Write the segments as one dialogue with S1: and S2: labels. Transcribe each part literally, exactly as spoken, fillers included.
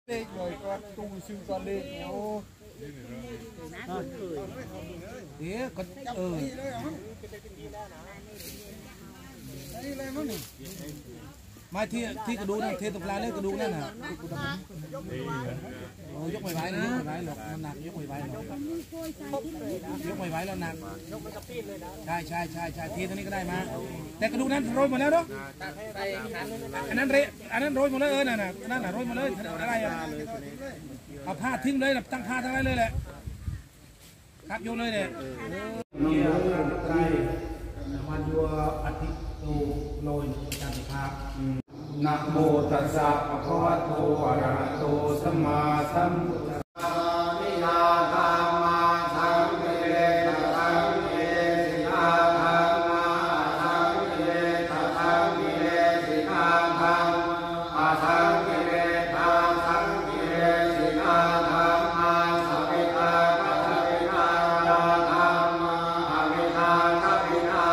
S1: เลขเลยก็ตู้ซื้อก็เลขโอ้เดี๋ยวก็เออมาที่ที่กระดูกนั่นเทตกปลาเลยกระดูกนั่นน่ะโอ้ยกไม่ไหวเลยยกไม่ไหวหรอกมันหนักยกไม่ไหวหรอกยกไม่ไหวแล้วหนักใช่ใช่ใช่ใช่เทตัวนี้ก็ได้มาแต่กระดูกนั้นโรยหมดแล้วเนาะอันนั้นเรอันนั้นโรยหมดเลยเออน่ะน่ะนั่นน่ะโรยหมดเลยอะไรอ่ะเอาผ้าทิ้งเลยตั้งผ้าทั้งนั้นเลยแหละครับโยนเลยเนี่ยเกี่ยวกับไตรมันยัวอธิโตโลยจันทภาพนะโมตัสสะภะคะวะโตอะระหะโตสัมมาสัมพุทธัสสะนิยาธรรมาสังเวชสังเวสิกาธรรมาสังเวชสังเวสิกาธรรมาสังเวชสังเวสิกาธรรมาสัพพิตาสัพพิตาธรรมาสัพพิตาสัพพิตา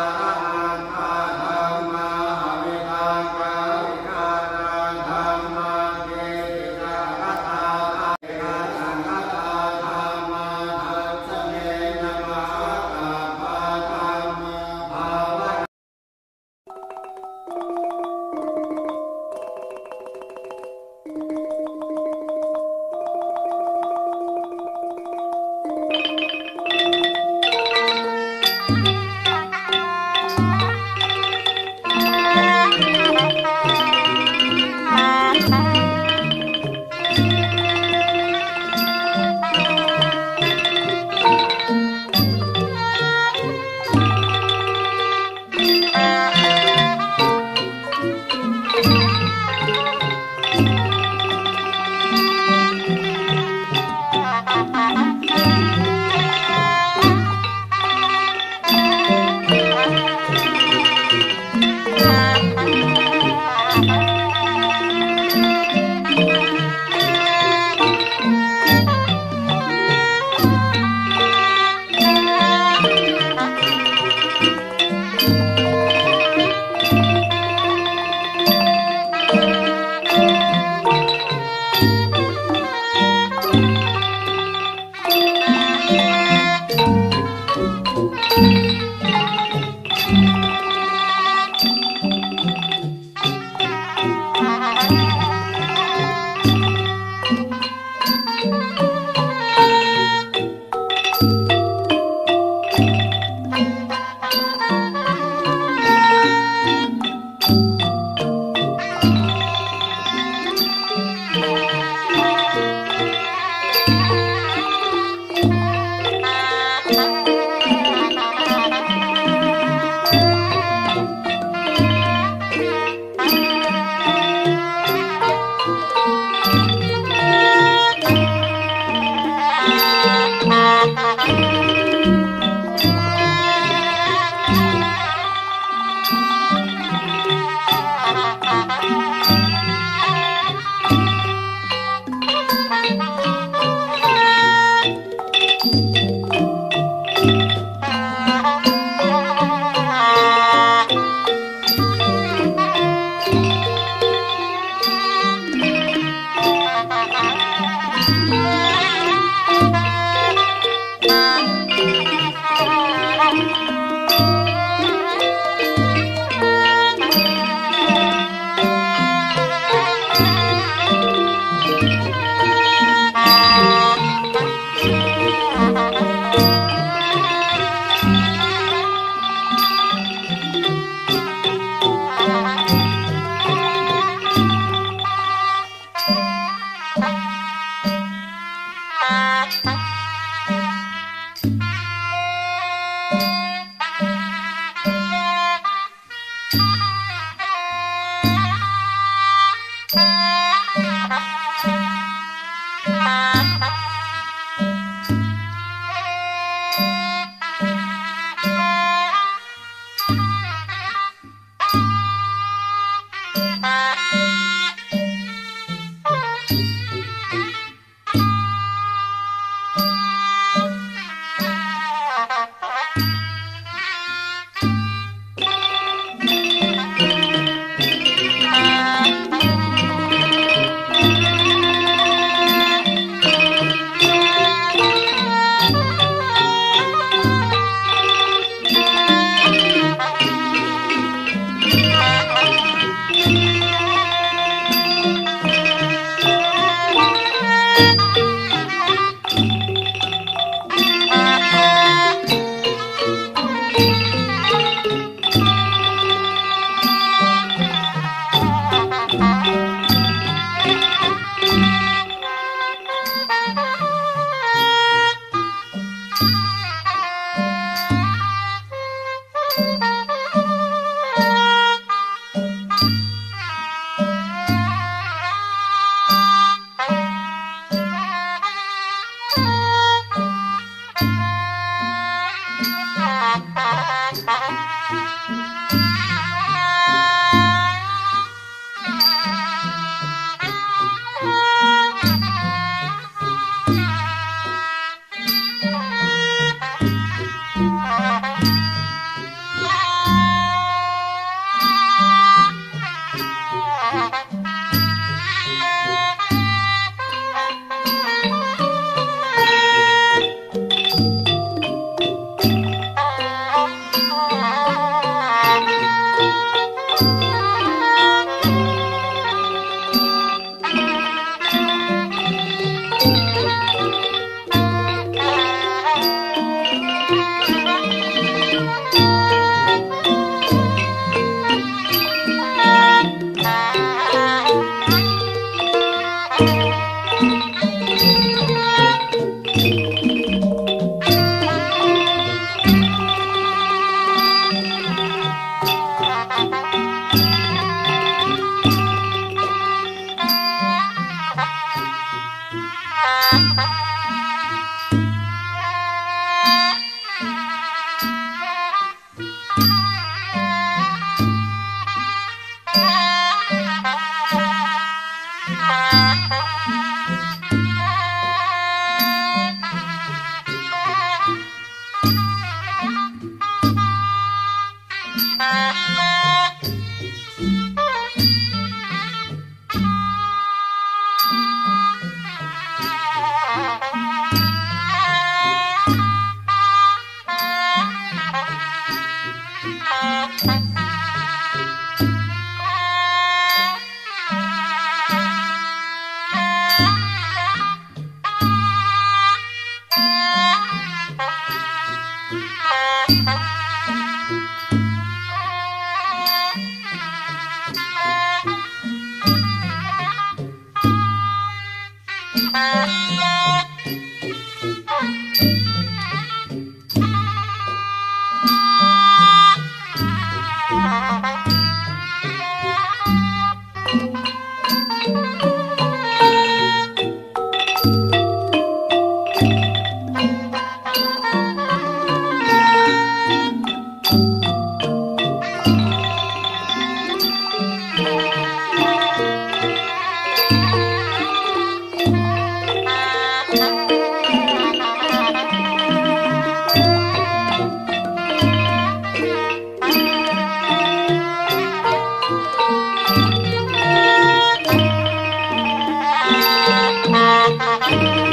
S2: Thank you.